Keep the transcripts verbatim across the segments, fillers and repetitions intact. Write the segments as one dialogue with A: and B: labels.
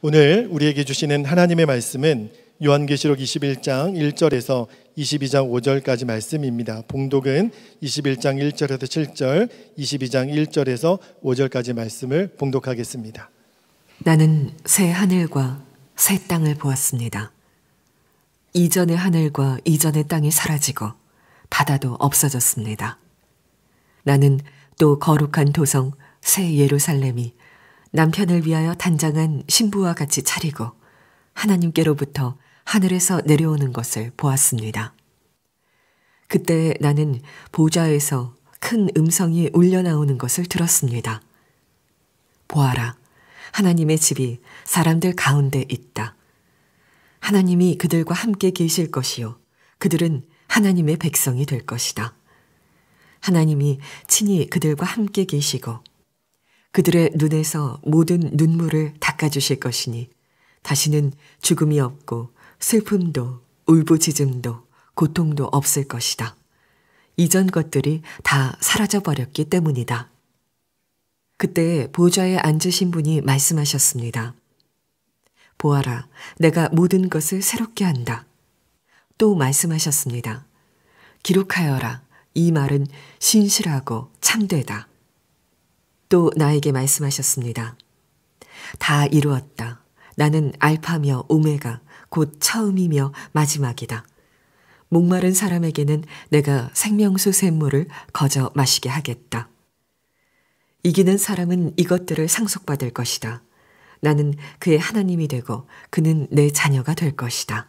A: 오늘 우리에게 주시는 하나님의 말씀은 요한계시록 이십일 장 일 절에서 이십이 장 오 절까지 말씀입니다. 봉독은 이십일 장 일 절에서 칠 절, 이십이 장 일 절에서 오 절까지 말씀을 봉독하겠습니다.
B: 나는 새 하늘과 새 땅을 보았습니다. 이전의 하늘과 이전의 땅이 사라지고 바다도 없어졌습니다. 나는 또 거룩한 도성 새 예루살렘이 남편을 위하여 단장한 신부와 같이 차리고 하나님께로부터 하늘에서 내려오는 것을 보았습니다. 그때 나는 보좌에서 큰 음성이 울려나오는 것을 들었습니다. 보아라, 하나님의 집이 사람들 가운데 있다. 하나님이 그들과 함께 계실 것이요, 그들은 하나님의 백성이 될 것이다. 하나님이 친히 그들과 함께 계시고 그들의 눈에서 모든 눈물을 닦아주실 것이니 다시는 죽음이 없고 슬픔도 울부짖음도 고통도 없을 것이다. 이전 것들이 다 사라져버렸기 때문이다. 그때 보좌에 앉으신 분이 말씀하셨습니다. 보아라, 내가 모든 것을 새롭게 한다. 또 말씀하셨습니다. 기록하여라. 이 말은 신실하고 참되다. 또 나에게 말씀하셨습니다. 다 이루었다. 나는 알파며 오메가, 곧 처음이며 마지막이다. 목마른 사람에게는 내가 생명수 샘물을 거저 마시게 하겠다. 이기는 사람은 이것들을 상속받을 것이다. 나는 그의 하나님이 되고 그는 내 자녀가 될 것이다.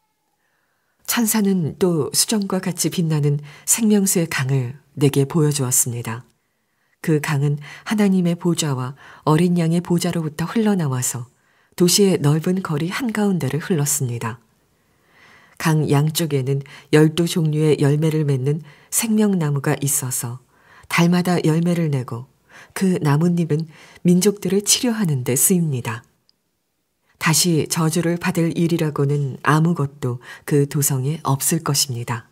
B: 천사는 또 수정과 같이 빛나는 생명수의 강을 내게 보여주었습니다. 그 강은 하나님의 보좌와 어린 양의 보좌로부터 흘러나와서 도시의 넓은 거리 한가운데를 흘렀습니다. 강 양쪽에는 열두 종류의 열매를 맺는 생명나무가 있어서 달마다 열매를 내고 그 나뭇잎은 민족들을 치료하는 데 쓰입니다. 다시 저주를 받을 일이라고는 아무것도 그 도성에 없을 것입니다.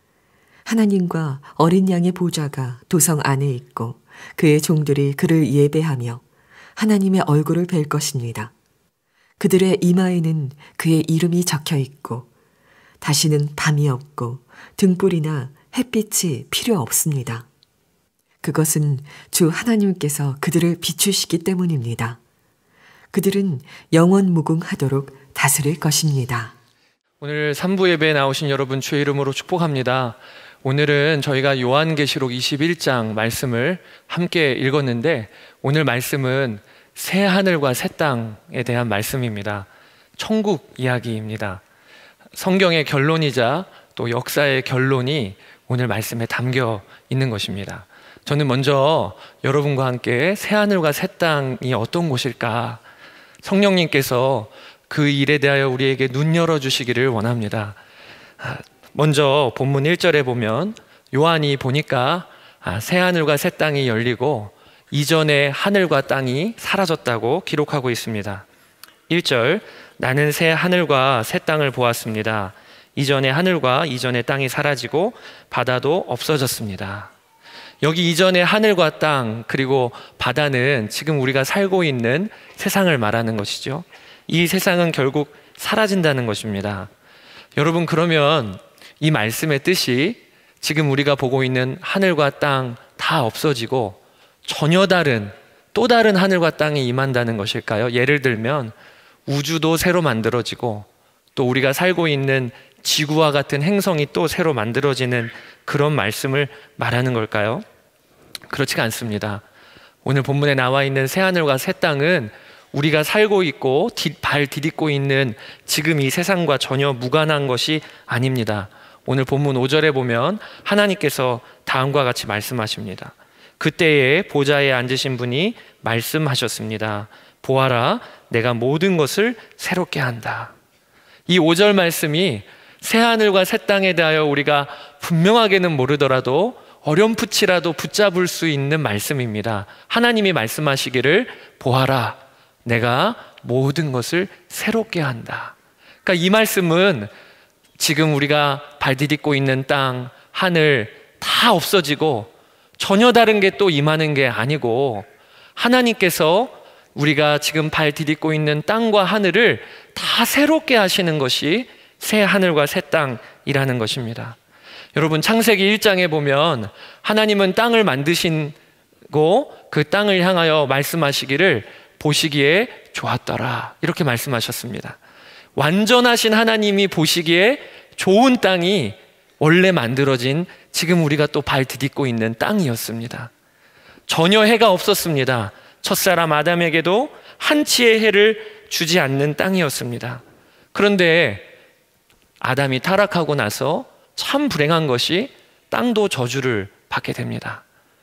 B: 하나님과 어린 양의 보좌가 도성 안에 있고 그의 종들이 그를 예배하며 하나님의 얼굴을 뵐 것입니다. 그들의 이마에는 그의 이름이 적혀 있고 다시는 밤이 없고 등불이나 햇빛이 필요 없습니다. 그것은 주 하나님께서 그들을 비추시기 때문입니다. 그들은 영원 무궁하도록 다스릴 것입니다.
C: 오늘 삼 부 예배에 나오신 여러분 주의 이름으로 축복합니다. 오늘은 저희가 요한계시록 이십일 장 말씀을 함께 읽었는데 오늘 말씀은 새 하늘과 새 땅에 대한 말씀입니다. 천국 이야기입니다. 성경의 결론이자 또 역사의 결론이 오늘 말씀에 담겨 있는 것입니다. 저는 먼저 여러분과 함께 새 하늘과 새 땅이 어떤 곳일까 성령님께서 그 일에 대하여 우리에게 눈 열어주시기를 원합니다. 먼저 본문 일 절에 보면 요한이 보니까 새 하늘과 새 땅이 열리고 이전의 하늘과 땅이 사라졌다고 기록하고 있습니다. 일 절, 나는 새 하늘과 새 땅을 보았습니다. 이전의 하늘과 이전의 땅이 사라지고 바다도 없어졌습니다. 여기 이전의 하늘과 땅 그리고 바다는 지금 우리가 살고 있는 세상을 말하는 것이죠. 이 세상은 결국 사라진다는 것입니다. 여러분, 그러면 이 말씀의 뜻이 지금 우리가 보고 있는 하늘과 땅 다 없어지고 전혀 다른 또 다른 하늘과 땅이 임한다는 것일까요? 예를 들면 우주도 새로 만들어지고 또 우리가 살고 있는 지구와 같은 행성이 또 새로 만들어지는 그런 말씀을 말하는 걸까요? 그렇지가 않습니다. 오늘 본문에 나와 있는 새 하늘과 새 땅은 우리가 살고 있고 발 디딛고 있는 지금 이 세상과 전혀 무관한 것이 아닙니다. 오늘 본문 오 절에 보면 하나님께서 다음과 같이 말씀하십니다. 그때에 보좌에 앉으신 분이 말씀하셨습니다. 보아라, 내가 모든 것을 새롭게 한다. 이 오 절 말씀이 새하늘과 새 땅에 대하여 우리가 분명하게는 모르더라도 어렴풋이라도 붙잡을 수 있는 말씀입니다. 하나님이 말씀하시기를 보아라, 내가 모든 것을 새롭게 한다. 그러니까 이 말씀은 지금 우리가 발디딛고 있는 땅, 하늘 다 없어지고 전혀 다른 게 또 임하는 게 아니고 하나님께서 우리가 지금 발 디딛고 있는 땅과 하늘을 다 새롭게 하시는 것이 새 하늘과 새 땅이라는 것입니다. 여러분, 창세기 일 장에 보면 하나님은 땅을 만드시고 그 땅을 향하여 말씀하시기를 보시기에 좋았더라, 이렇게 말씀하셨습니다. 완전하신 하나님이 보시기에 좋은 땅이 원래 만들어진 지금 우리가 또 발 디딛고 있는 땅이었습니다. 전혀 해가 없었습니다. 첫사람 아담에게도 한치의 해를 주지 않는 땅이었습니다. 그런데 아담이 타락하고 나서 참 불행한 것이 땅도 저주를 받게 됩니다.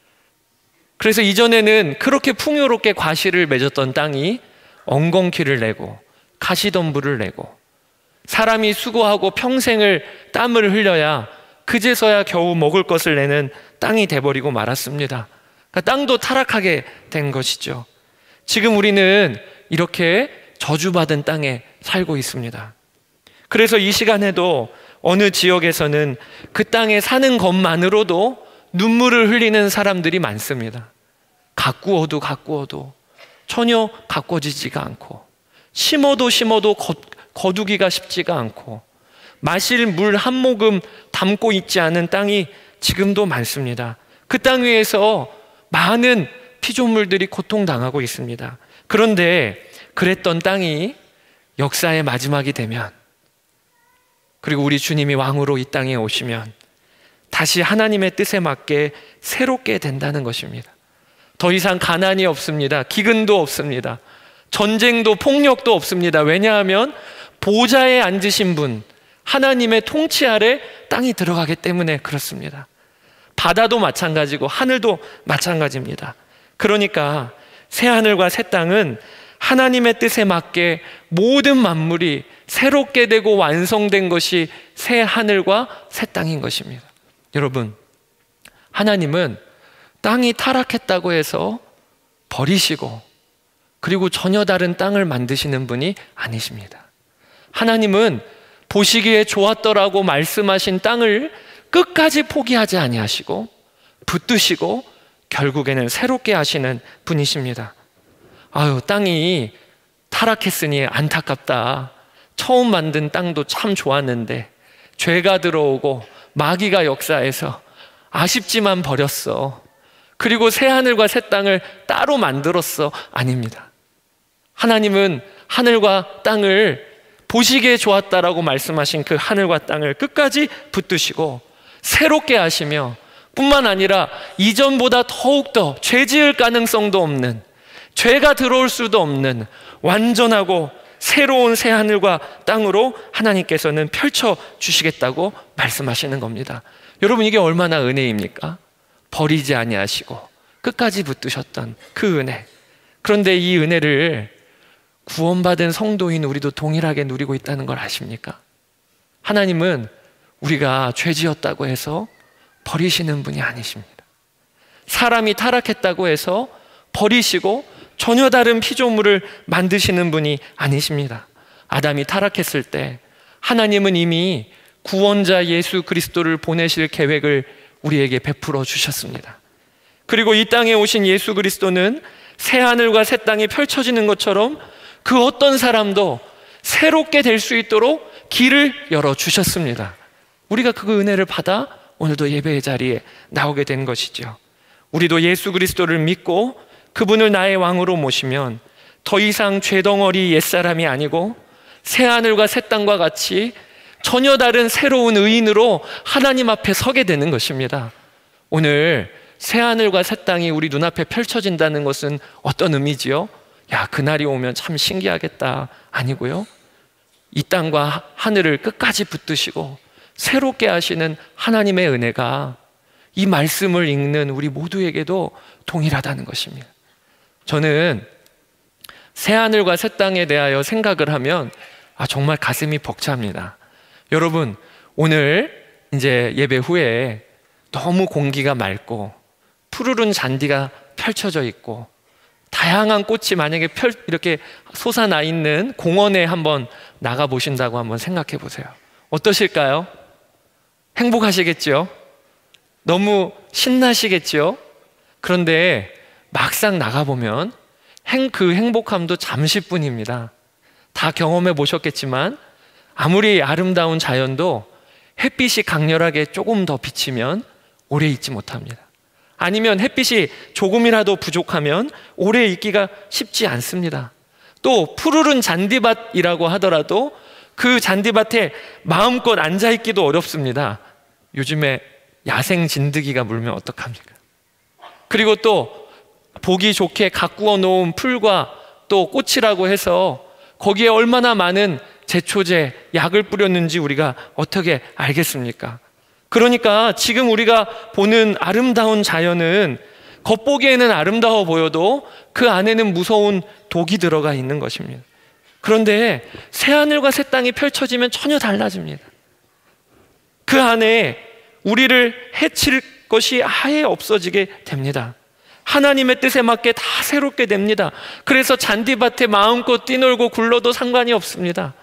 C: 그래서 이전에는 그렇게 풍요롭게 과실을 맺었던 땅이 엉겅퀴를 내고 가시덤불을 내고 사람이 수고하고 평생을 땀을 흘려야 그제서야 겨우 먹을 것을 내는 땅이 돼버리고 말았습니다. 그러니까 땅도 타락하게 된 것이죠. 지금 우리는 이렇게 저주받은 땅에 살고 있습니다. 그래서 이 시간에도 어느 지역에서는 그 땅에 사는 것만으로도 눈물을 흘리는 사람들이 많습니다. 가꾸어도 가꾸어도 전혀 가꿔지지가 않고, 심어도 심어도 거, 거두기가 쉽지가 않고, 마실 물 한 모금 담고 있지 않은 땅이 지금도 많습니다. 그 땅 위에서 많은 피조물들이 고통당하고 있습니다. 그런데 그랬던 땅이 역사의 마지막이 되면, 그리고 우리 주님이 왕으로 이 땅에 오시면 다시 하나님의 뜻에 맞게 새롭게 된다는 것입니다. 더 이상 가난이 없습니다. 기근도 없습니다. 전쟁도 폭력도 없습니다. 왜냐하면 보좌에 앉으신 분, 하나님의 통치 아래 땅이 들어가기 때문에 그렇습니다. 바다도 마찬가지고 하늘도 마찬가지입니다. 그러니까 새 하늘과 새 땅은 하나님의 뜻에 맞게 모든 만물이 새롭게 되고 완성된 것이 새 하늘과 새 땅인 것입니다. 여러분, 하나님은 땅이 타락했다고 해서 버리시고 그리고 전혀 다른 땅을 만드시는 분이 아니십니다. 하나님은 보시기에 좋았더라고 말씀하신 땅을 끝까지 포기하지 아니하시고 붙드시고 결국에는 새롭게 하시는 분이십니다. 아유, 땅이 타락했으니 안타깝다. 처음 만든 땅도 참 좋았는데 죄가 들어오고 마귀가 역사해서 아쉽지만 버렸어. 그리고 새 하늘과 새 땅을 따로 만들었어. 아닙니다. 하나님은 하늘과 땅을 보시기에 좋았다라고 말씀하신 그 하늘과 땅을 끝까지 붙드시고 새롭게 하시며, 뿐만 아니라 이전보다 더욱더 죄 지을 가능성도 없는, 죄가 들어올 수도 없는 완전하고 새로운 새 하늘과 땅으로 하나님께서는 펼쳐 주시겠다고 말씀하시는 겁니다. 여러분, 이게 얼마나 은혜입니까? 버리지 아니하시고 끝까지 붙드셨던 그 은혜. 그런데 이 은혜를 구원받은 성도인 우리도 동일하게 누리고 있다는 걸 아십니까? 하나님은 우리가 죄 지었다고 해서 버리시는 분이 아니십니다. 사람이 타락했다고 해서 버리시고 전혀 다른 피조물을 만드시는 분이 아니십니다. 아담이 타락했을 때 하나님은 이미 구원자 예수 그리스도를 보내실 계획을 우리에게 베풀어 주셨습니다. 그리고 이 땅에 오신 예수 그리스도는 새 하늘과 새 땅이 펼쳐지는 것처럼 그 어떤 사람도 새롭게 될 수 있도록 길을 열어주셨습니다. 우리가 그 은혜를 받아 오늘도 예배의 자리에 나오게 된 것이죠. 우리도 예수 그리스도를 믿고 그분을 나의 왕으로 모시면 더 이상 죄덩어리 옛사람이 아니고 새 하늘과 새 땅과 같이 전혀 다른 새로운 의인으로 하나님 앞에 서게 되는 것입니다. 오늘 새 하늘과 새 땅이 우리 눈앞에 펼쳐진다는 것은 어떤 의미지요? 야, 그날이 오면 참 신기하겠다. 아니고요, 이 땅과 하늘을 끝까지 붙드시고 새롭게 하시는 하나님의 은혜가 이 말씀을 읽는 우리 모두에게도 동일하다는 것입니다. 저는 새 하늘과 새 땅에 대하여 생각을 하면 아, 정말 가슴이 벅찹니다. 여러분, 오늘 이제 예배 후에 너무 공기가 맑고 푸르른 잔디가 펼쳐져 있고 다양한 꽃이 만약에 펼, 이렇게 솟아나 있는 공원에 한번 나가 보신다고 한번 생각해 보세요. 어떠실까요? 행복하시겠죠? 너무 신나시겠죠? 그런데 막상 나가보면 행, 그 행복함도 잠시뿐입니다. 다 경험해 보셨겠지만 아무리 아름다운 자연도 햇빛이 강렬하게 조금 더 비치면 오래 있지 못합니다. 아니면 햇빛이 조금이라도 부족하면 오래 있기가 쉽지 않습니다. 또 푸르른 잔디밭이라고 하더라도 그 잔디밭에 마음껏 앉아있기도 어렵습니다. 요즘에 야생 진드기가 물면 어떡합니까? 그리고 또 보기 좋게 가꾸어 놓은 풀과 또 꽃이라고 해서 거기에 얼마나 많은 제초제, 약을 뿌렸는지 우리가 어떻게 알겠습니까? 그러니까 지금 우리가 보는 아름다운 자연은 겉보기에는 아름다워 보여도 그 안에는 무서운 독이 들어가 있는 것입니다. 그런데 새하늘과 새 땅이 펼쳐지면 전혀 달라집니다. 그 안에 우리를 해칠 것이 아예 없어지게 됩니다. 하나님의 뜻에 맞게 다 새롭게 됩니다. 그래서 잔디밭에 마음껏 뛰놀고 굴러도 상관이 없습니다.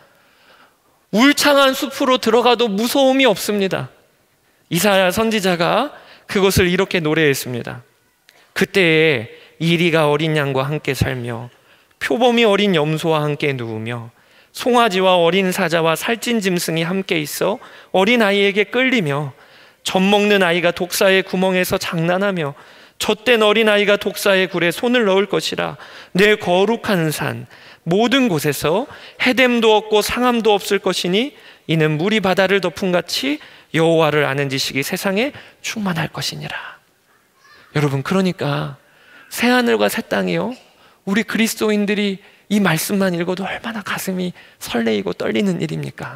C: 울창한 숲으로 들어가도 무서움이 없습니다. 이사야 선지자가 그것을 이렇게 노래했습니다. 그때에 이리가 어린 양과 함께 살며 표범이 어린 염소와 함께 누우며 송아지와 어린 사자와 살찐 짐승이 함께 있어 어린 아이에게 끌리며 젖 먹는 아이가 독사의 구멍에서 장난하며 젖된 어린 아이가 독사의 굴에 손을 넣을 것이라. 내 거룩한 산 모든 곳에서 해됨도 없고 상함도 없을 것이니 이는 물이 바다를 덮음같이 여호와를 아는 지식이 세상에 충만할 것이니라. 여러분, 그러니까 새하늘과 새 땅이요, 우리 그리스도인들이 이 말씀만 읽어도 얼마나 가슴이 설레이고 떨리는 일입니까?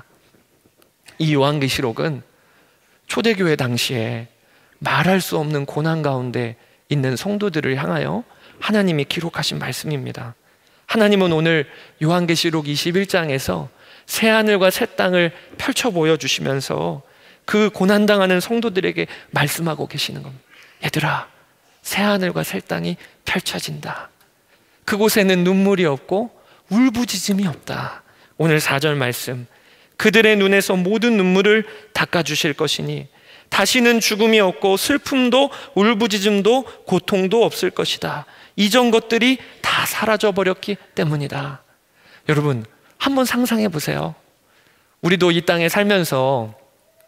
C: 이 요한계시록은 초대교회 당시에 말할 수 없는 고난 가운데 있는 성도들을 향하여 하나님이 기록하신 말씀입니다. 하나님은 오늘 요한계시록 이십일 장에서 새하늘과 새 땅을 펼쳐 보여주시면서 그 고난당하는 성도들에게 말씀하고 계시는 겁니다. 얘들아, 새하늘과 새 땅이 펼쳐진다. 그곳에는 눈물이 없고 울부짖음이 없다. 오늘 사 절 말씀, 그들의 눈에서 모든 눈물을 닦아주실 것이니 다시는 죽음이 없고 슬픔도 울부짖음도 고통도 없을 것이다. 이전 것들이 다 사라져버렸기 때문이다. 여러분, 한번 상상해 보세요. 우리도 이 땅에 살면서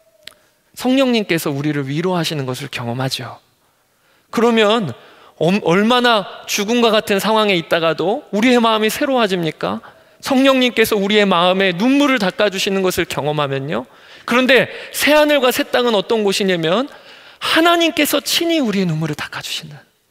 C: 성령님께서 우리를 위로하시는 것을 경험하죠. 그러면 얼마나 죽음과 같은 상황에 있다가도 우리의 마음이 새로워집니까? 성령님께서 우리의 마음에 눈물을 닦아주시는 것을 경험하면요. 그런데 새하늘과 새 땅은 어떤 곳이냐면 하나님께서 친히 우리의 눈물을 닦아주시는,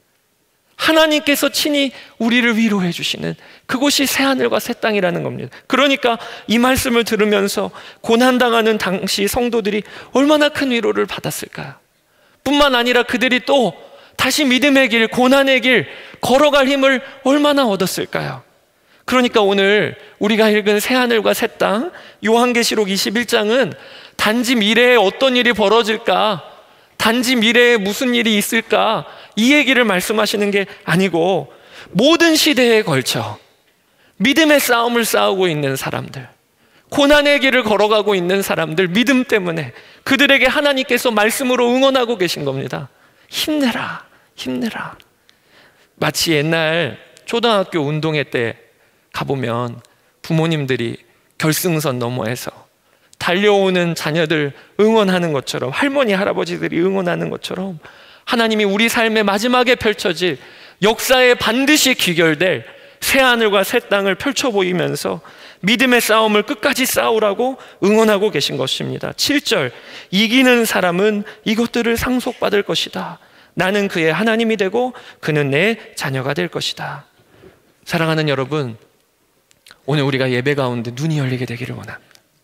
C: 하나님께서 친히 우리를 위로해 주시는 그곳이 새하늘과 새 땅이라는 겁니다. 그러니까 이 말씀을 들으면서 고난당하는 당시 성도들이 얼마나 큰 위로를 받았을까요? 뿐만 아니라 그들이 또 다시 믿음의 길, 고난의 길 걸어갈 힘을 얼마나 얻었을까요? 그러니까 오늘 우리가 읽은 새하늘과 새 땅, 요한계시록 이십일 장은 단지 미래에 어떤 일이 벌어질까, 단지 미래에 무슨 일이 있을까, 이 얘기를 말씀하시는 게 아니고 모든 시대에 걸쳐 믿음의 싸움을 싸우고 있는 사람들, 고난의 길을 걸어가고 있는 사람들, 믿음 때문에 그들에게 하나님께서 말씀으로 응원하고 계신 겁니다. 힘내라, 힘내라. 마치 옛날 초등학교 운동회 때 가보면 부모님들이 결승선 너머에서 달려오는 자녀들 응원하는 것처럼, 할머니 할아버지들이 응원하는 것처럼 하나님이 우리 삶의 마지막에 펼쳐질, 역사에 반드시 귀결될 새하늘과 새 땅을 펼쳐 보이면서 믿음의 싸움을 끝까지 싸우라고 응원하고 계신 것입니다. 칠 절, 이기는 사람은 이것들을 상속받을 것이다. 나는 그의 하나님이 되고 그는 내 자녀가 될 것이다. 사랑하는 여러분, 오늘 우리가 예배 가운데 눈이 열리게 되기를 원합니다.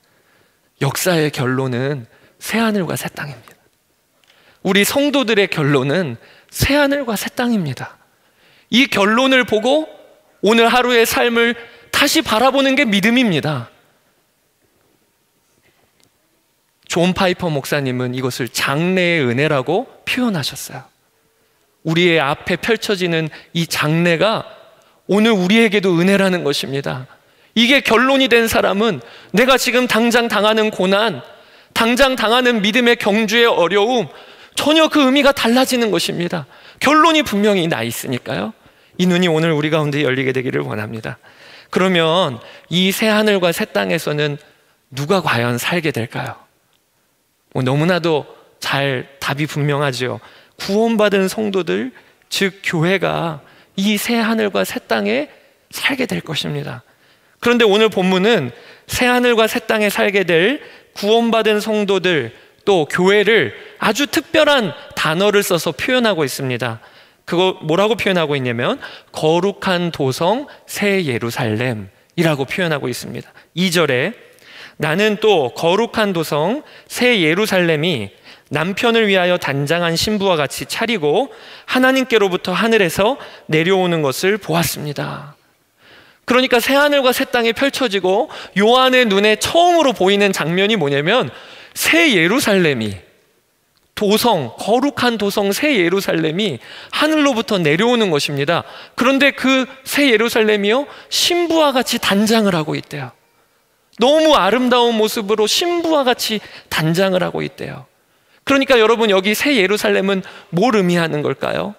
C: 역사의 결론은 새하늘과 새 땅입니다. 우리 성도들의 결론은 새하늘과 새 땅입니다. 이 결론을 보고 오늘 하루의 삶을 다시 바라보는 게 믿음입니다. 존 파이퍼 목사님은 이것을 장래의 은혜라고 표현하셨어요. 우리의 앞에 펼쳐지는 이 장래가 오늘 우리에게도 은혜라는 것입니다. 이게 결론이 된 사람은 내가 지금 당장 당하는 고난, 당장 당하는 믿음의 경주의 어려움, 전혀 그 의미가 달라지는 것입니다. 결론이 분명히 나 있으니까요. 이 눈이 오늘 우리 가운데 열리게 되기를 원합니다. 그러면 이 새 하늘과 새 땅에서는 누가 과연 살게 될까요? 뭐 너무나도 잘 답이 분명하죠. 구원받은 성도들, 즉 교회가 이 새 하늘과 새 땅에 살게 될 것입니다. 그런데 오늘 본문은 새 하늘과 새 땅에 살게 될 구원받은 성도들, 또 교회를 아주 특별한 단어를 써서 표현하고 있습니다. 그거 뭐라고 표현하고 있냐면 거룩한 도성 새 예루살렘이라고 표현하고 있습니다. 이 절에 나는 또 거룩한 도성 새 예루살렘이 남편을 위하여 단장한 신부와 같이 차리고 하나님께로부터 하늘에서 내려오는 것을 보았습니다. 그러니까 새 하늘과 새 땅이 펼쳐지고 요한의 눈에 처음으로 보이는 장면이 뭐냐면 새 예루살렘이, 도성, 거룩한 도성 새 예루살렘이 하늘로부터 내려오는 것입니다. 그런데 그 새 예루살렘이요, 신부와 같이 단장을 하고 있대요. 너무 아름다운 모습으로 신부와 같이 단장을 하고 있대요. 그러니까 여러분, 여기 새 예루살렘은 뭘 의미하는 걸까요?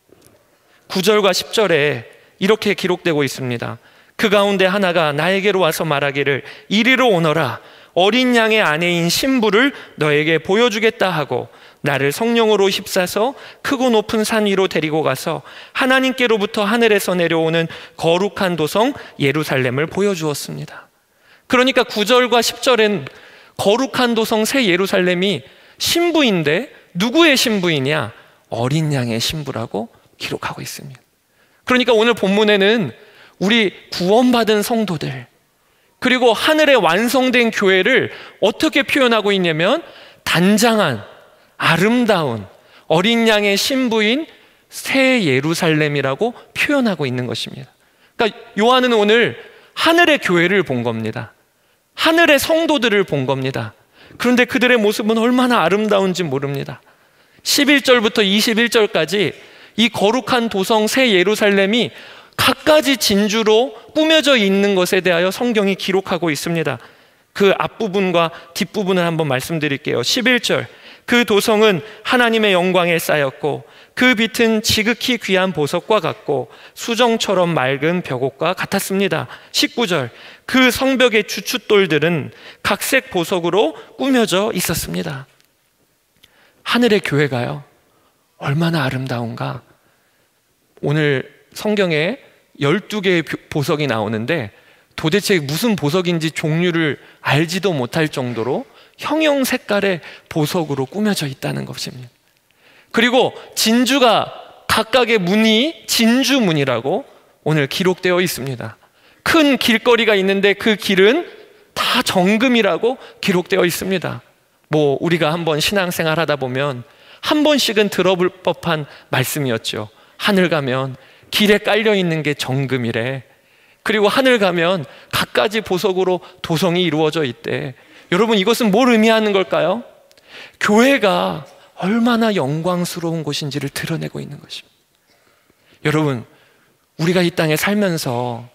C: 구 절과 십 절에 이렇게 기록되고 있습니다. 그 가운데 하나가 나에게로 와서 말하기를 이리로 오너라, 어린 양의 아내인 신부를 너에게 보여주겠다 하고 나를 성령으로 휩싸서 크고 높은 산 위로 데리고 가서 하나님께로부터 하늘에서 내려오는 거룩한 도성 예루살렘을 보여주었습니다. 그러니까 구 절과 십 절엔 거룩한 도성 새 예루살렘이 신부인데 누구의 신부이냐? 어린 양의 신부라고 기록하고 있습니다. 그러니까 오늘 본문에는 우리 구원받은 성도들, 그리고 하늘에 완성된 교회를 어떻게 표현하고 있냐면 단장한 아름다운 어린 양의 신부인 새 예루살렘이라고 표현하고 있는 것입니다. 그러니까 요한은 오늘 하늘의 교회를 본 겁니다. 하늘의 성도들을 본 겁니다. 그런데 그들의 모습은 얼마나 아름다운지 모릅니다. 십일 절부터 이십일 절까지 이 거룩한 도성 새 예루살렘이 갖가지 진주로 꾸며져 있는 것에 대하여 성경이 기록하고 있습니다. 그 앞부분과 뒷부분을 한번 말씀드릴게요. 십일 절, 그 도성은 하나님의 영광에 쌓였고 그 빛은 지극히 귀한 보석과 같고 수정처럼 맑은 벽옥과 같았습니다. 십구 절, 그 성벽의 주춧돌들은 각색 보석으로 꾸며져 있었습니다. 하늘의 교회가요, 얼마나 아름다운가. 오늘 성경에 열두 개의 보석이 나오는데 도대체 무슨 보석인지 종류를 알지도 못할 정도로 형형 색깔의 보석으로 꾸며져 있다는 것입니다. 그리고 진주가 각각의 문이 진주문이라고 오늘 기록되어 있습니다. 큰 길거리가 있는데 그 길은 다 정금이라고 기록되어 있습니다. 뭐 우리가 한번 신앙생활 하다 보면 한 번씩은 들어볼 법한 말씀이었죠. 하늘 가면 길에 깔려 있는 게 정금이래. 그리고 하늘 가면 갖가지 보석으로 도성이 이루어져 있대. 여러분, 이것은 뭘 의미하는 걸까요? 교회가 얼마나 영광스러운 곳인지를 드러내고 있는 것입니다. 여러분, 우리가 이 땅에 살면서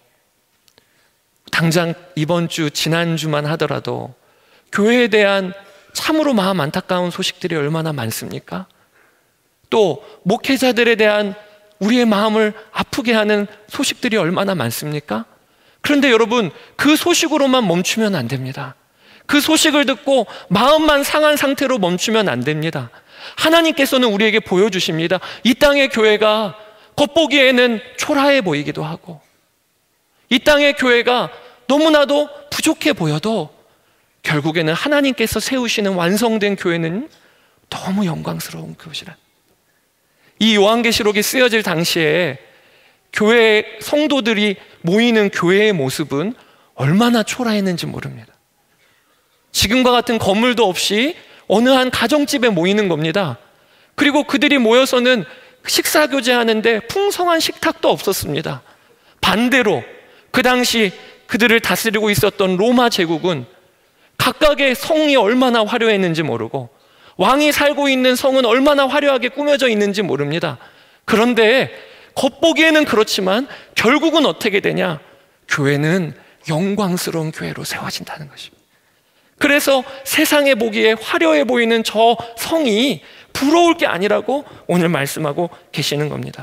C: 당장 이번 주, 지난주만 하더라도 교회에 대한 참으로 마음 안타까운 소식들이 얼마나 많습니까? 또 목회자들에 대한 우리의 마음을 아프게 하는 소식들이 얼마나 많습니까? 그런데 여러분, 그 소식으로만 멈추면 안 됩니다. 그 소식을 듣고 마음만 상한 상태로 멈추면 안 됩니다. 하나님께서는 우리에게 보여주십니다. 이 땅의 교회가 겉보기에는 초라해 보이기도 하고, 이 땅의 교회가 너무나도 부족해 보여도 결국에는 하나님께서 세우시는 완성된 교회는 너무 영광스러운 것이라. 이 요한계시록이 쓰여질 당시에 교회 성도들이 모이는 교회의 모습은 얼마나 초라했는지 모릅니다. 지금과 같은 건물도 없이 어느 한 가정집에 모이는 겁니다. 그리고 그들이 모여서는 식사 교제하는데 풍성한 식탁도 없었습니다. 반대로 그 당시 그들을 다스리고 있었던 로마 제국은 각각의 성이 얼마나 화려했는지 모르고 왕이 살고 있는 성은 얼마나 화려하게 꾸며져 있는지 모릅니다. 그런데 겉보기에는 그렇지만 결국은 어떻게 되냐? 교회는 영광스러운 교회로 세워진다는 것입니다. 그래서 세상에 보기에 화려해 보이는 저 성이 부러울 게 아니라고 오늘 말씀하고 계시는 겁니다.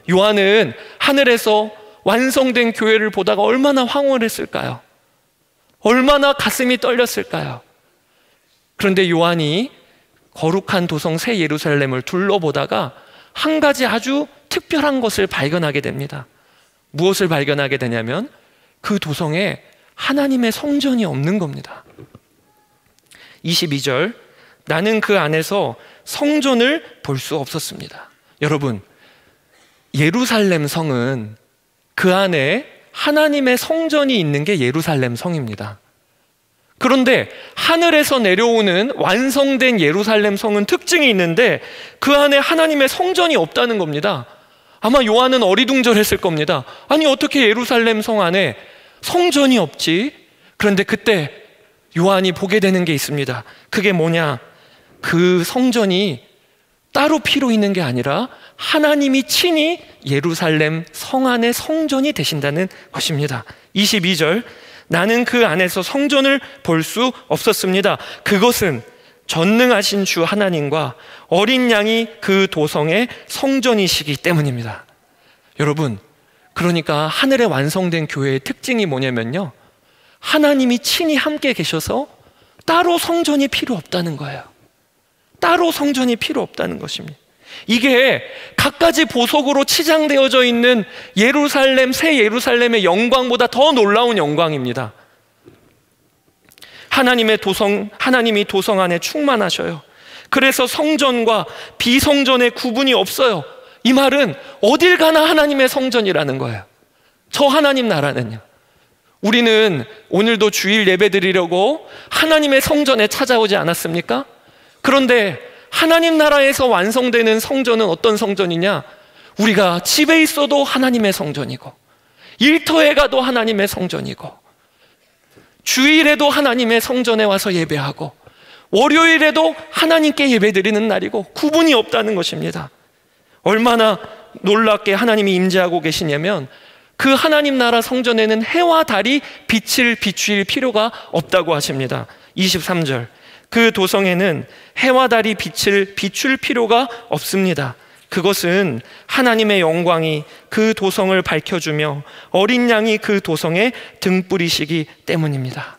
C: 요한은 하늘에서 완성된 교회를 보다가 얼마나 황홀했을까요? 얼마나 가슴이 떨렸을까요? 그런데 요한이 거룩한 도성 새 예루살렘을 둘러보다가 한 가지 아주 특별한 것을 발견하게 됩니다. 무엇을 발견하게 되냐면 그 도성에 하나님의 성전이 없는 겁니다. 이십이 절, 나는 그 안에서 성전을 볼 수 없었습니다. 여러분, 예루살렘 성은 그 안에 하나님의 성전이 있는 게 예루살렘 성입니다. 그런데 하늘에서 내려오는 완성된 예루살렘 성은 특징이 있는데 그 안에 하나님의 성전이 없다는 겁니다. 아마 요한은 어리둥절했을 겁니다. 아니, 어떻게 예루살렘 성 안에 성전이 없지? 그런데 그때 요한이 보게 되는 게 있습니다. 그게 뭐냐? 그 성전이 따로 필요 있는 게 아니라 하나님이 친히 예루살렘 성 안의 성전이 되신다는 것입니다. 이십이 절, 나는 그 안에서 성전을 볼 수 없었습니다. 그것은 전능하신 주 하나님과 어린 양이 그 도성의 성전이시기 때문입니다. 여러분, 그러니까 하늘에 완성된 교회의 특징이 뭐냐면요, 하나님이 친히 함께 계셔서 따로 성전이 필요 없다는 거예요. 따로 성전이 필요 없다는 것입니다. 이게 갖가지 보석으로 치장되어져 있는 예루살렘, 새 예루살렘의 영광보다 더 놀라운 영광입니다. 하나님의 도성, 하나님이 도성 안에 충만하셔요. 그래서 성전과 비성전의 구분이 없어요. 이 말은 어딜 가나 하나님의 성전이라는 거예요. 저 하나님 나라는요. 우리는 오늘도 주일 예배 드리려고 하나님의 성전에 찾아오지 않았습니까? 그런데 하나님 나라에서 완성되는 성전은 어떤 성전이냐? 우리가 집에 있어도 하나님의 성전이고, 일터에 가도 하나님의 성전이고, 주일에도 하나님의 성전에 와서 예배하고, 월요일에도 하나님께 예배드리는 날이고, 구분이 없다는 것입니다. 얼마나 놀랍게 하나님이 임재하고 계시냐면 그 하나님 나라 성전에는 해와 달이 빛을 비추일 필요가 없다고 하십니다. 이십삼 절, 그 도성에는 해와 달이 빛을 비출 필요가 없습니다. 그것은 하나님의 영광이 그 도성을 밝혀주며 어린 양이 그 도성에 등불이시기 때문입니다.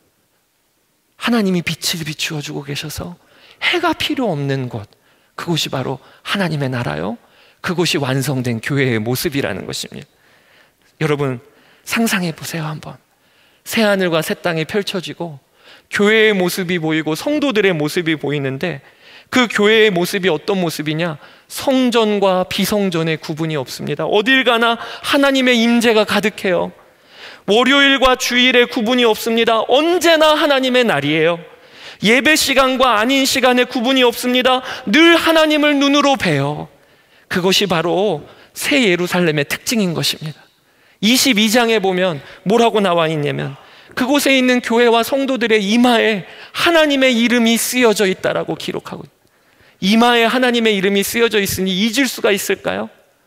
C: 하나님이 빛을 비추어주고 계셔서 해가 필요 없는 곳, 그곳이 바로 하나님의 나라요, 그곳이 완성된 교회의 모습이라는 것입니다. 여러분, 상상해 보세요. 한번 새하늘과 새 땅이 펼쳐지고 교회의 모습이 보이고 성도들의 모습이 보이는데 그 교회의 모습이 어떤 모습이냐? 성전과 비성전의 구분이 없습니다. 어딜 가나 하나님의 임재가 가득해요. 월요일과 주일의 구분이 없습니다. 언제나 하나님의 날이에요. 예배 시간과 아닌 시간의 구분이 없습니다. 늘 하나님을 눈으로 봬요. 그것이 바로 새 예루살렘의 특징인 것입니다. 이십이 장에 보면 뭐라고 나와 있냐면 그곳에 있는 교회와 성도들의 이마에 하나님의 이름이 쓰여져 있다라고 기록하고 있어요. 이마에 하나님의 이름이 쓰여져 있으니 잊을 수가 있을까요?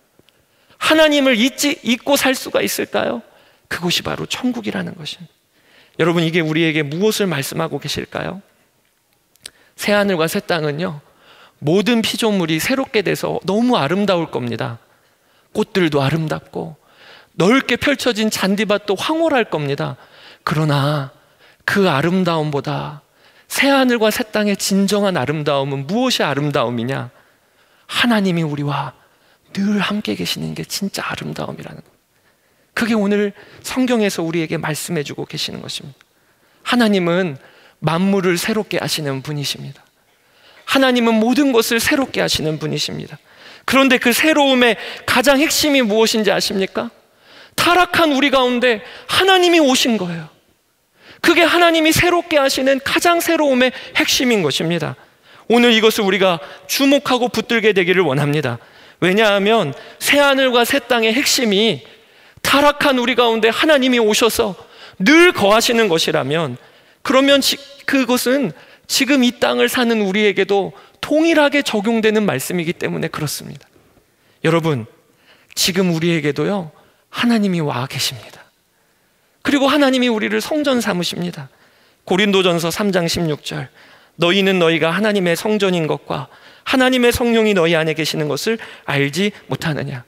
C: 하나님을 잊지, 잊고 살 수가 있을까요? 그곳이 바로 천국이라는 것입니다. 여러분, 이게 우리에게 무엇을 말씀하고 계실까요? 새하늘과 새 땅은요, 모든 피조물이 새롭게 돼서 너무 아름다울 겁니다. 꽃들도 아름답고 넓게 펼쳐진 잔디밭도 황홀할 겁니다. 그러나 그 아름다움보다 새하늘과 새 땅의 진정한 아름다움은 무엇이 아름다움이냐? 하나님이 우리와 늘 함께 계시는 게 진짜 아름다움이라는 것. 그게 오늘 성경에서 우리에게 말씀해 주고 계시는 것입니다. 하나님은 만물을 새롭게 하시는 분이십니다. 하나님은 모든 것을 새롭게 하시는 분이십니다. 그런데 그 새로움의 가장 핵심이 무엇인지 아십니까? 타락한 우리 가운데 하나님이 오신 거예요. 그게 하나님이 새롭게 하시는 가장 새로움의 핵심인 것입니다. 오늘 이것을 우리가 주목하고 붙들게 되기를 원합니다. 왜냐하면 새하늘과 새 땅의 핵심이 타락한 우리 가운데 하나님이 오셔서 늘 거하시는 것이라면, 그러면 그것은 지금 이 땅을 사는 우리에게도 동일하게 적용되는 말씀이기 때문에 그렇습니다. 여러분, 지금 우리에게도요, 하나님이 와 계십니다. 그리고 하나님이 우리를 성전 삼으십니다. 고린도전서 삼 장 십육 절, 너희는 너희가 하나님의 성전인 것과 하나님의 성령이 너희 안에 계시는 것을 알지 못하느냐?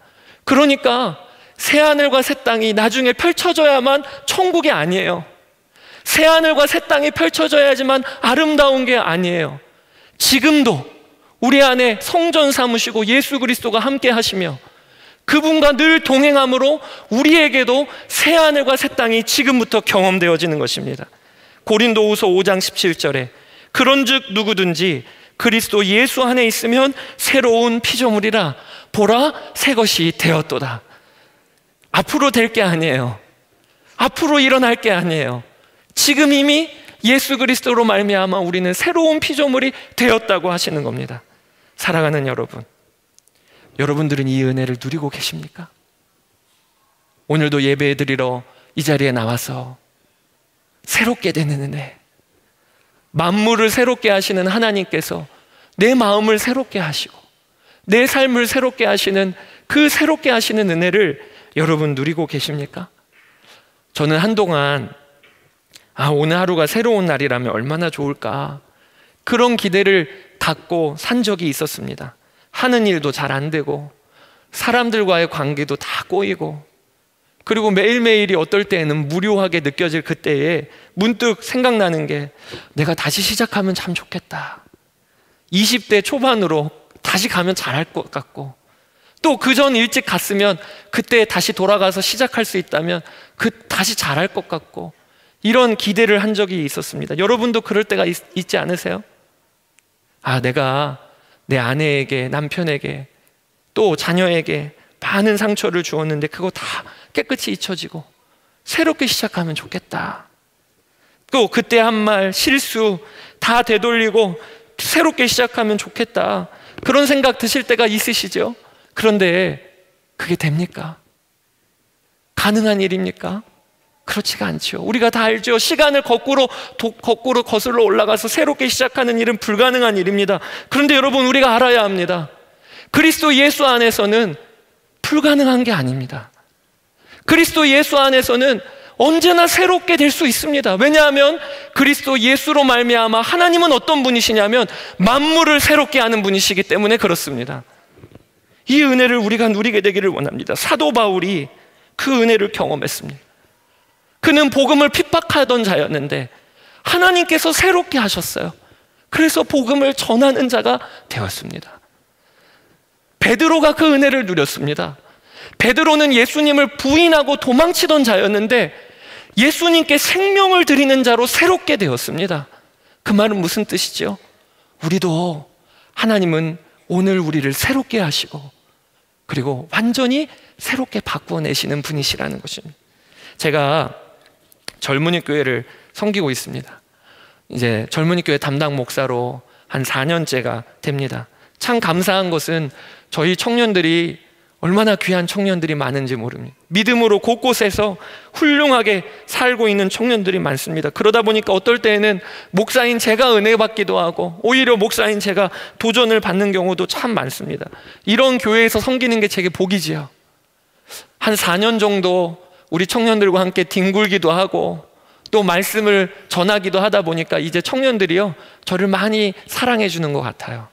C: 그러니까 새하늘과 새 땅이 나중에 펼쳐져야만 천국이 아니에요. 새하늘과 새 땅이 펼쳐져야지만 아름다운 게 아니에요. 지금도 우리 안에 성전 삼으시고 예수 그리스도가 함께 하시며 그분과 늘 동행함으로 우리에게도 새하늘과 새 땅이 지금부터 경험되어지는 것입니다. 고린도후서 오 장 십칠 절에 그런즉 누구든지 그리스도 예수 안에 있으면 새로운 피조물이라 보라 새 것이 되었도다. 앞으로 될 게 아니에요. 앞으로 일어날 게 아니에요. 지금 이미 예수 그리스도로 말미암아 우리는 새로운 피조물이 되었다고 하시는 겁니다. 사랑하는 여러분, 여러분들은 이 은혜를 누리고 계십니까? 오늘도 예배 드리러 이 자리에 나와서 새롭게 되는 은혜, 만물을 새롭게 하시는 하나님께서 내 마음을 새롭게 하시고 내 삶을 새롭게 하시는 그 새롭게 하시는 은혜를 여러분 누리고 계십니까? 저는 한동안 아, 오늘 하루가 새로운 날이라면 얼마나 좋을까, 그런 기대를 갖고 산 적이 있었습니다. 하는 일도 잘 안 되고 사람들과의 관계도 다 꼬이고, 그리고 매일매일이 어떨 때에는 무료하게 느껴질 그때에 문득 생각나는 게 내가 다시 시작하면 참 좋겠다. 이십 대 초반으로 다시 가면 잘할 것 같고, 또 그 전 일찍 갔으면 그때 다시 돌아가서 시작할 수 있다면 그 다시 잘할 것 같고, 이런 기대를 한 적이 있었습니다. 여러분도 그럴 때가 있, 있지 않으세요? 아, 내가 내 아내에게, 남편에게, 또 자녀에게 많은 상처를 주었는데 그거 다 깨끗이 잊혀지고 새롭게 시작하면 좋겠다. 또 그때 한 말 실수 다 되돌리고 새롭게 시작하면 좋겠다, 그런 생각 드실 때가 있으시죠? 그런데 그게 됩니까? 가능한 일입니까? 그렇지가 않죠. 우리가 다 알죠. 시간을 거꾸로 도, 거꾸로 거슬러 올라가서 새롭게 시작하는 일은 불가능한 일입니다. 그런데 여러분, 우리가 알아야 합니다. 그리스도 예수 안에서는 불가능한 게 아닙니다. 그리스도 예수 안에서는 언제나 새롭게 될 수 있습니다. 왜냐하면 그리스도 예수로 말미암아 하나님은 어떤 분이시냐면 만물을 새롭게 하는 분이시기 때문에 그렇습니다. 이 은혜를 우리가 누리게 되기를 원합니다. 사도 바울이 그 은혜를 경험했습니다. 그는 복음을 핍박하던 자였는데 하나님께서 새롭게 하셨어요. 그래서 복음을 전하는 자가 되었습니다. 베드로가 그 은혜를 누렸습니다. 베드로는 예수님을 부인하고 도망치던 자였는데 예수님께 생명을 드리는 자로 새롭게 되었습니다. 그 말은 무슨 뜻이죠? 우리도 하나님은 오늘 우리를 새롭게 하시고 그리고 완전히 새롭게 바꿔내시는 분이시라는 것입니다. 제가 젊은이 교회를 섬기고 있습니다. 이제 젊은이 교회 담당 목사로 한 사 년째가 됩니다. 참 감사한 것은 저희 청년들이 얼마나 귀한 청년들이 많은지 모릅니다. 믿음으로 곳곳에서 훌륭하게 살고 있는 청년들이 많습니다. 그러다 보니까 어떨 때에는 목사인 제가 은혜 받기도 하고 오히려 목사인 제가 도전을 받는 경우도 참 많습니다. 이런 교회에서 섬기는 게 제게 복이지요. 한 사 년 정도 우리 청년들과 함께 뒹굴기도 하고 또 말씀을 전하기도 하다 보니까 이제 청년들이요, 저를 많이 사랑해 주는 것 같아요.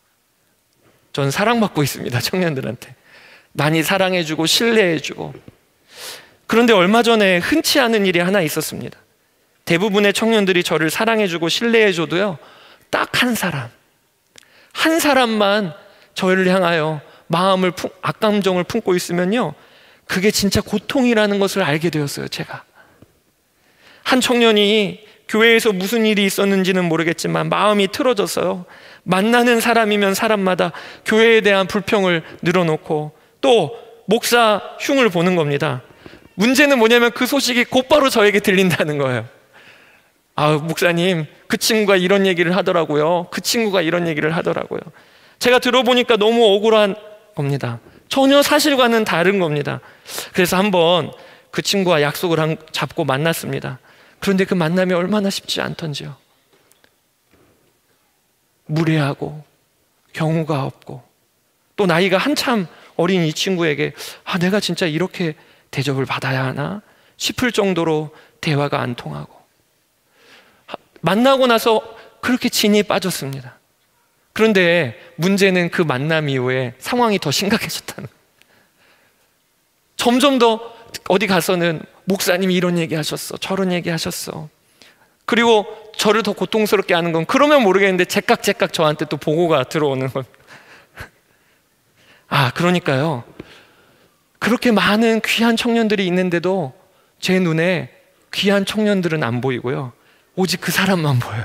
C: 전 사랑받고 있습니다. 청년들한테 많이 사랑해 주고 신뢰해 주고. 그런데 얼마 전에 흔치 않은 일이 하나 있었습니다. 대부분의 청년들이 저를 사랑해 주고 신뢰해 줘도요, 딱 한 사람 한 사람만 저를 향하여 마음을 품, 악감정을 품고 있으면요, 그게 진짜 고통이라는 것을 알게 되었어요. 제가 한 청년이 교회에서 무슨 일이 있었는지는 모르겠지만 마음이 틀어져서요, 만나는 사람이면 사람마다 교회에 대한 불평을 늘어놓고 또 목사 흉을 보는 겁니다. 문제는 뭐냐면 그 소식이 곧바로 저에게 들린다는 거예요. 아, 목사님, 그 친구가 이런 얘기를 하더라고요. 그 친구가 이런 얘기를 하더라고요. 제가 들어보니까 너무 억울한 겁니다. 전혀 사실과는 다른 겁니다. 그래서 한번 그 친구와 약속을 한, 잡고 만났습니다. 그런데 그 만남이 얼마나 쉽지 않던지요. 무례하고 경우가 없고 또 나이가 한참 어린 이 친구에게 아, 내가 진짜 이렇게 대접을 받아야 하나 싶을 정도로 대화가 안 통하고, 만나고 나서 그렇게 진이 빠졌습니다. 그런데 문제는 그 만남 이후에 상황이 더 심각해졌다는 거예요. 점점 더 어디 가서는 목사님이 이런 얘기 하셨어, 저런 얘기 하셨어. 그리고 저를 더 고통스럽게 하는 건 그러면 모르겠는데 제깍제깍 저한테 또 보고가 들어오는 건. 아, 그러니까요, 그렇게 많은 귀한 청년들이 있는데도 제 눈에 귀한 청년들은 안 보이고요, 오직 그 사람만 보여요.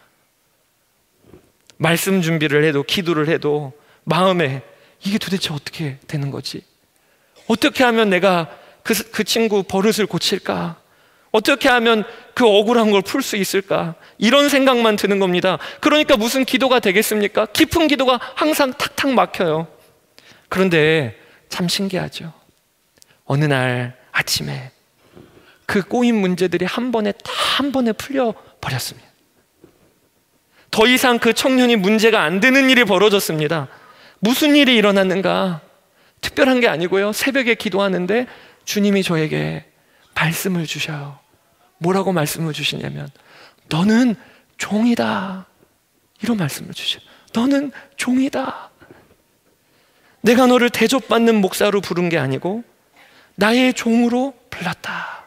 C: 말씀 준비를 해도 기도를 해도 마음에 이게 도대체 어떻게 되는 거지? 어떻게 하면 내가 그, 그 친구 버릇을 고칠까? 어떻게 하면 그 억울한 걸 풀 수 있을까? 이런 생각만 드는 겁니다. 그러니까 무슨 기도가 되겠습니까? 깊은 기도가 항상 탁탁 막혀요. 그런데 참 신기하죠. 어느 날 아침에 그 꼬인 문제들이 한 번에 다 한 번에 풀려 버렸습니다. 더 이상 그 청년이 문제가 안 되는 일이 벌어졌습니다. 무슨 일이 일어났는가? 특별한 게 아니고요, 새벽에 기도하는데 주님이 저에게 말씀을 주셔요. 뭐라고 말씀을 주시냐면, 너는 종이다, 이런 말씀을 주셔요. 너는 종이다. 내가 너를 대접받는 목사로 부른 게 아니고 나의 종으로 불렀다.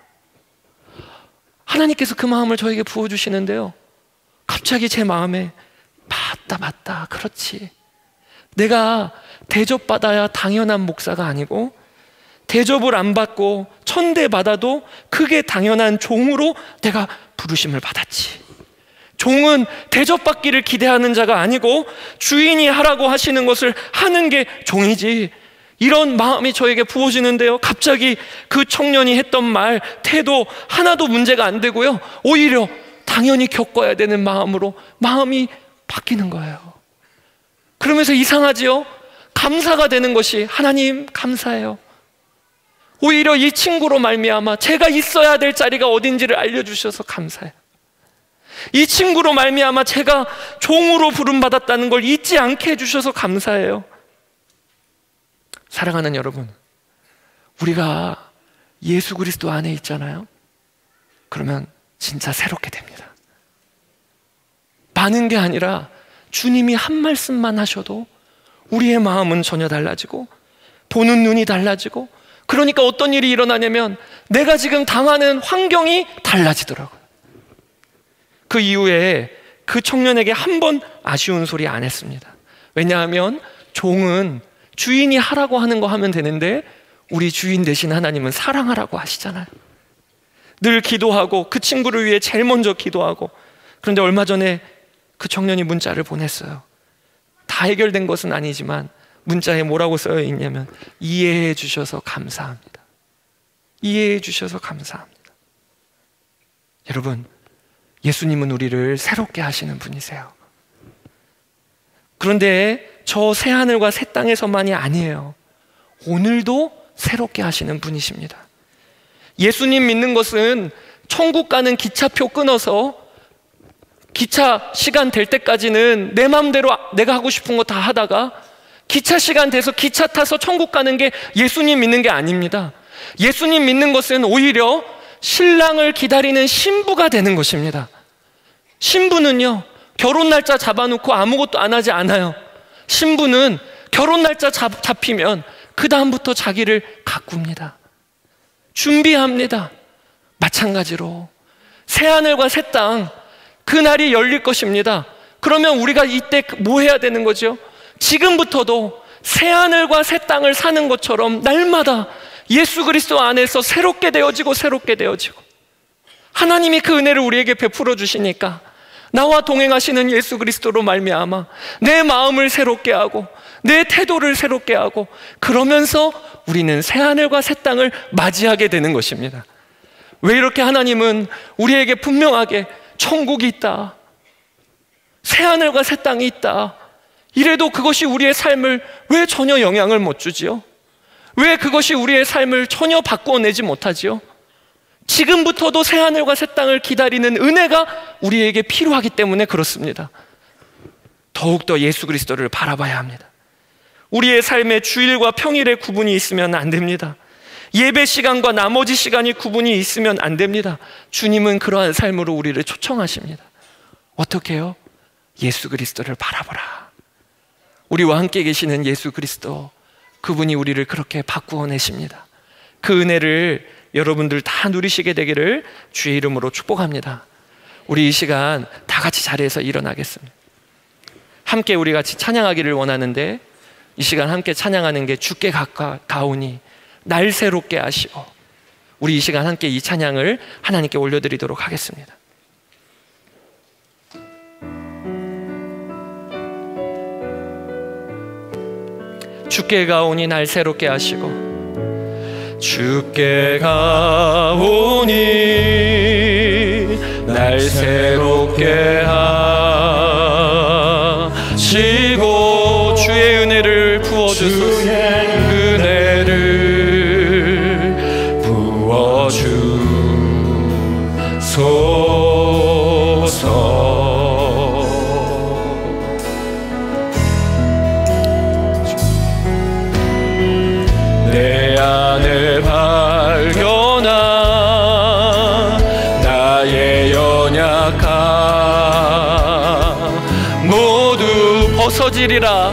C: 하나님께서 그 마음을 저에게 부어주시는데요, 갑자기 제 마음에 맞다 맞다 그렇지, 내가 대접받아야 당연한 목사가 아니고 대접을 안 받고 천대받아도 그게 당연한 종으로 내가 부르심을 받았지. 종은 대접받기를 기대하는 자가 아니고 주인이 하라고 하시는 것을 하는 게 종이지. 이런 마음이 저에게 부어지는데요, 갑자기 그 청년이 했던 말, 태도 하나도 문제가 안 되고요, 오히려 당연히 겪어야 되는 마음으로 마음이 바뀌는 거예요. 그러면서 이상하지요? 감사가 되는 것이, 하나님 감사해요. 오히려 이 친구로 말미암아 제가 있어야 될 자리가 어딘지를 알려주셔서 감사해요. 이 친구로 말미암아 제가 종으로 부름받았다는 걸 잊지 않게 해주셔서 감사해요. 사랑하는 여러분, 우리가 예수 그리스도 안에 있잖아요. 그러면 진짜 새롭게 됩니다. 많은 게 아니라 주님이 한 말씀만 하셔도 우리의 마음은 전혀 달라지고 보는 눈이 달라지고, 그러니까 어떤 일이 일어나냐면 내가 지금 당하는 환경이 달라지더라고요. 그 이후에 그 청년에게 한 번 아쉬운 소리 안 했습니다. 왜냐하면 종은 주인이 하라고 하는 거 하면 되는데 우리 주인 되신 하나님은 사랑하라고 하시잖아요. 늘 기도하고 그 친구를 위해 제일 먼저 기도하고. 그런데 얼마 전에 그 청년이 문자를 보냈어요. 다 해결된 것은 아니지만 문자에 뭐라고 쓰여 있냐면, 이해해 주셔서 감사합니다. 이해해 주셔서 감사합니다. 여러분, 예수님은 우리를 새롭게 하시는 분이세요. 그런데 저 새하늘과 새 땅에서만이 아니에요. 오늘도 새롭게 하시는 분이십니다. 예수님 믿는 것은 천국 가는 기차표 끊어서 기차 시간 될 때까지는 내 마음대로 내가 하고 싶은 거 다 하다가 기차 시간 돼서 기차 타서 천국 가는 게 예수님 믿는 게 아닙니다. 예수님 믿는 것은 오히려 신랑을 기다리는 신부가 되는 것입니다. 신부는요, 결혼 날짜 잡아놓고 아무것도 안 하지 않아요. 신부는 결혼 날짜 잡, 잡히면 그 다음부터 자기를 가꿉니다. 준비합니다. 마찬가지로 새하늘과 새 땅, 그날이 열릴 것입니다. 그러면 우리가 이때 뭐 해야 되는 거죠? 지금부터도 새하늘과 새 땅을 사는 것처럼 날마다 예수 그리스도 안에서 새롭게 되어지고 새롭게 되어지고, 하나님이 그 은혜를 우리에게 베풀어 주시니까 나와 동행하시는 예수 그리스도로 말미암아 내 마음을 새롭게 하고 내 태도를 새롭게 하고, 그러면서 우리는 새하늘과 새 땅을 맞이하게 되는 것입니다. 왜 이렇게 하나님은 우리에게 분명하게 천국이 있다, 새하늘과 새 땅이 있다, 이래도 그것이 우리의 삶을 왜 전혀 영향을 못 주지요? 왜 그것이 우리의 삶을 전혀 바꾸어내지 못하지요? 지금부터도 새하늘과 새 땅을 기다리는 은혜가 우리에게 필요하기 때문에 그렇습니다. 더욱더 예수 그리스도를 바라봐야 합니다. 우리의 삶에 주일과 평일의 구분이 있으면 안 됩니다. 예배 시간과 나머지 시간이 구분이 있으면 안 됩니다. 주님은 그러한 삶으로 우리를 초청하십니다. 어떻게 해요? 예수 그리스도를 바라보라. 우리와 함께 계시는 예수 그리스도, 그분이 우리를 그렇게 바꾸어 내십니다. 그 은혜를 여러분들 다 누리시게 되기를 주의 이름으로 축복합니다. 우리 이 시간 다 같이 자리에서 일어나겠습니다. 함께 우리 같이 찬양하기를 원하는데, 이 시간 함께 찬양하는 게 주께 가까우니 날 새롭게 하시고, 우리 이 시간 함께 이 찬양을 하나님께 올려드리도록 하겠습니다. 주께 가오니 날 새롭게 하시고, 주께 가오니 날 새롭게 하시고, 주의 은혜를 부어주소서. 은혜를 부어주소서. 내 안을 발견한 나의 연약함 모두 벗어지리라,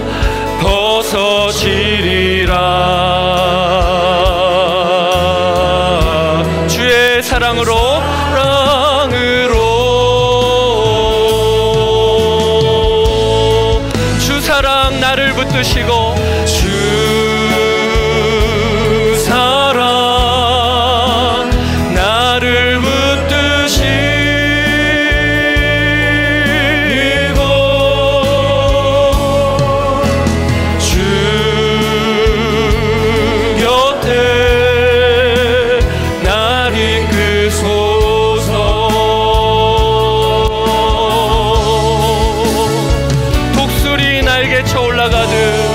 C: 벗어지리라. 주의 사랑으로, 사랑으로 주 사랑 나를 붙드시고, 주 사랑 나를 붙드시고, 주 곁에 날 이끄소서. 독수리 날개쳐 올라가듯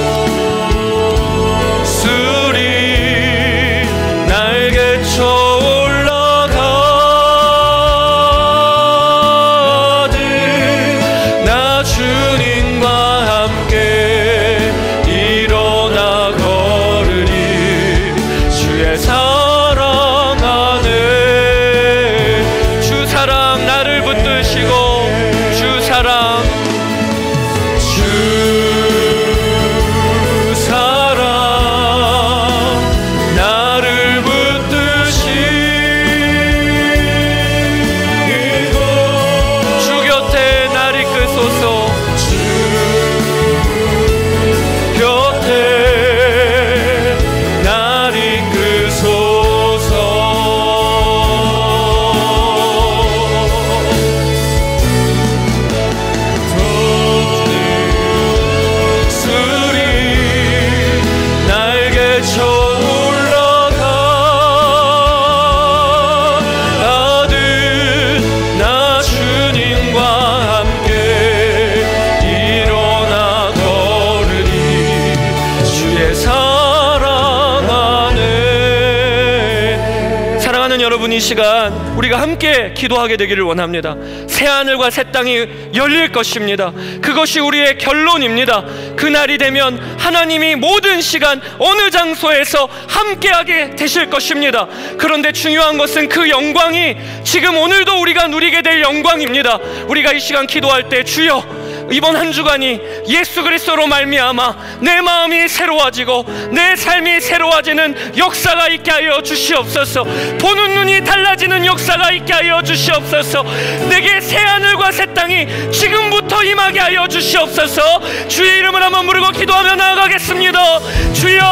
C: 여러분, 이 시간 우리가 함께 기도하게 되기를 원합니다. 새하늘과 새 땅이 열릴 것입니다. 그것이 우리의 결론입니다. 그날이 되면 하나님이 모든 시간 어느 장소에서 함께하게 되실 것입니다. 그런데 중요한 것은 그 영광이 지금 오늘도 우리가 누리게 될 영광입니다. 우리가 이 시간 기도할 때, 주여 이번 한 주간이 예수 그리스도로 말미암아 내 마음이 새로워지고 내 삶이 새로워지는 역사가 있게 하여 주시옵소서. 보는 눈이 달라지는 역사가 있게 하여 주시옵소서. 내게 새하늘과 새 땅이 지금부터 임하게 하여 주시옵소서. 주의 이름을 한번 부르고 기도하며 나아가겠습니다. 주여,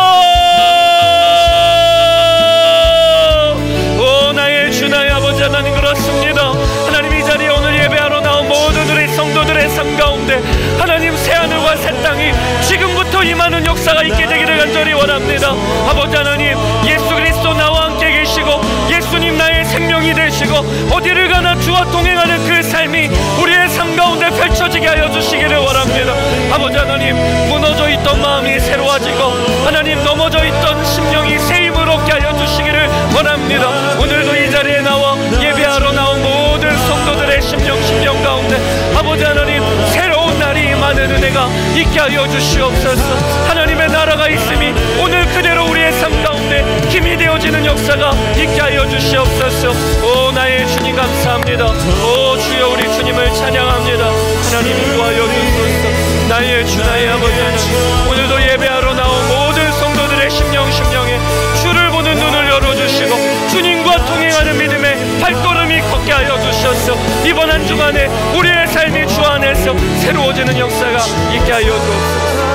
C: 오 나의 주 나의 아버지 하나님, 그렇습니다. 하나님, 이 자리에 오늘 예배하러 나온 모든 우리 성도들의 삶 가운데 하나님 새하늘과 새 땅이 지금부터 임하는 역사가 있게 되기를 간절히 원합니다. 아버지 하나님, 예수 그리스도 나와 함께 계시고 예수님 나의 생명이 되시고 어디를 가나 주와 동행하는 그 삶이 우리의 삶 가운데 펼쳐지게 하여 주시기를 원합니다. 아버지 하나님, 무너져 있던 마음이 새로워지고 하나님 넘어져 있던 심령이 새 힘을 얻게 하여 주시기를 원합니다. 오늘도 이 자리에 나와 예배하러 나온 모든 성도들의 심령 심령 가운데 아버지 하나님, 새로운 날이 임하는 은혜가 있게 하여 주시옵소서. 하나님의 나라가 있음이 오늘 그대로 우리의 삶 가운데 힘이 되어지는 역사가 있게 하여 주시옵소서. 오 나의 주님, 감사합니다. 오 주여, 우리 주님을 찬양합니다. 하나님, 인도하여 주소서. 나의 주 나의 아버지 하나님, 오늘도 예배하러 나온 모든 성도들의 심령 심령에 주를 보는 눈을 열어주시옵소서. 통행하는 믿음의 발걸음이 걷게 하여 주셔서 이번 한 주간에 우리의 삶이 주 안에서 새로워지는 역사가 있게 하여 주옵소서.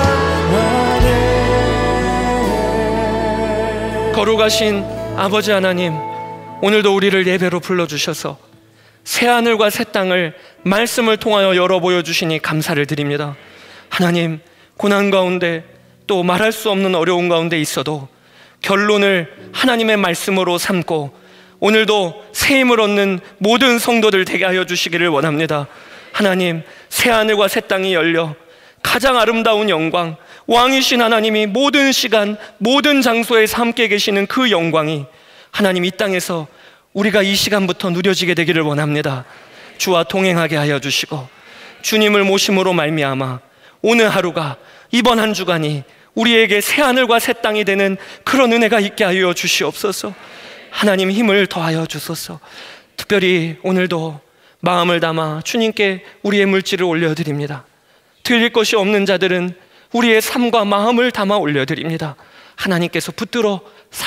C: 거룩하신 아버지 하나님, 오늘도 우리를 예배로 불러주셔서 새하늘과 새 땅을 말씀을 통하여 열어 보여주시니 감사를 드립니다. 하나님, 고난 가운데 또 말할 수 없는 어려운 가운데 있어도 결론을 하나님의 말씀으로 삼고 오늘도 새 힘을 얻는 모든 성도들 되게 하여 주시기를 원합니다. 하나님, 새하늘과 새 땅이 열려 가장 아름다운 영광, 왕이신 하나님이 모든 시간 모든 장소에서 함께 계시는 그 영광이 하나님 이 땅에서 우리가 이 시간부터 누려지게 되기를 원합니다. 주와 동행하게 하여 주시고 주님을 모심으로 말미암아 오늘 하루가, 이번 한 주간이 우리에게 새하늘과 새 땅이 되는 그런 은혜가 있게 하여 주시옵소서. 하나님, 힘을 더하여 주소서. 특별히 오늘도 마음을 담아 주님께 우리의 물질을 올려드립니다. 드릴 것이 없는 자들은 우리의 삶과 마음을 담아 올려드립니다. 하나님께서 붙들어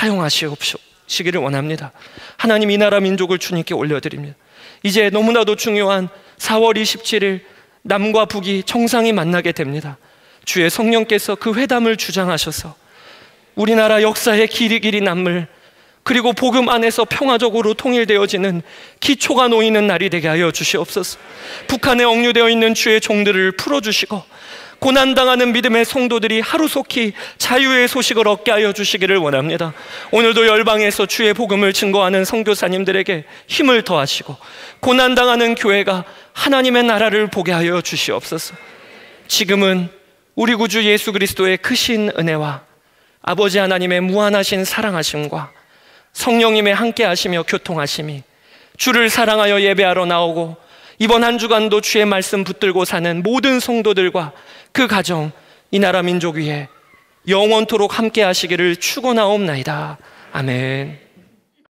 C: 사용하시기를 원합니다. 하나님, 이 나라 민족을 주님께 올려드립니다. 이제 너무나도 중요한 사월 이십칠일 남과 북이 정상이 만나게 됩니다. 주의 성령께서 그 회담을 주장하셔서 우리나라 역사의 길이 길이 남을, 그리고 복음 안에서 평화적으로 통일되어지는 기초가 놓이는 날이 되게 하여 주시옵소서. 북한에 억류되어 있는 주의 종들을 풀어주시고 고난당하는 믿음의 성도들이 하루속히 자유의 소식을 얻게 하여 주시기를 원합니다. 오늘도 열방에서 주의 복음을 증거하는 선교사님들에게 힘을 더하시고 고난당하는 교회가 하나님의 나라를 보게 하여 주시옵소서. 지금은 우리 구주 예수 그리스도의 크신 은혜와 아버지 하나님의 무한하신 사랑하심과 성령님의 함께하시며 교통하심이, 주를 사랑하여 예배하러 나오고 이번 한 주간도 주의 말씀 붙들고 사는 모든 성도들과 그 가정, 이 나라 민족 위에 영원토록 함께하시기를 축원하옵나이다. 아멘.